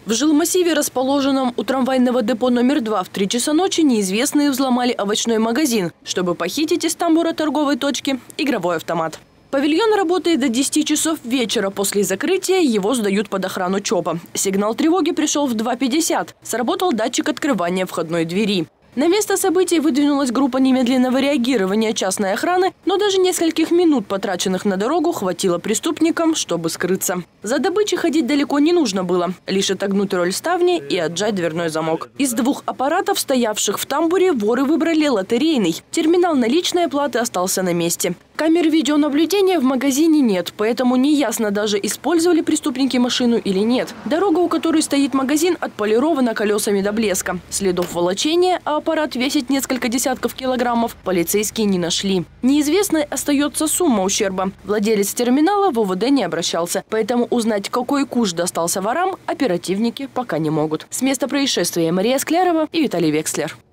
В жилмассиве, расположенном у трамвайного депо номер 2, в 3 часа ночи неизвестные взломали овощной магазин, чтобы похитить из тамбура торговой точки игровой автомат. Павильон работает до 10 часов вечера. После закрытия его сдают под охрану ЧОПа. Сигнал тревоги пришел в 2:50. Сработал датчик открывания входной двери. На место событий выдвинулась группа немедленного реагирования частной охраны, но даже нескольких минут, потраченных на дорогу, хватило преступникам, чтобы скрыться. За добычей ходить далеко не нужно было. Лишь отогнуть роль ставни и отжать дверной замок. Из 2 аппаратов, стоявших в тамбуре, воры выбрали лотерейный. Терминал наличной оплаты остался на месте. Камер видеонаблюдения в магазине нет, поэтому неясно даже, использовали преступники машину или нет. Дорога, у которой стоит магазин, отполирована колесами до блеска. Следов волочения, а аппарат весит несколько десятков килограммов, полицейские не нашли. Неизвестной остается сумма ущерба. Владелец терминала в ОВД не обращался, поэтому узнать, какой куш достался ворам, оперативники пока не могут. С места происшествия Мария Склярова и Виталий Векслер.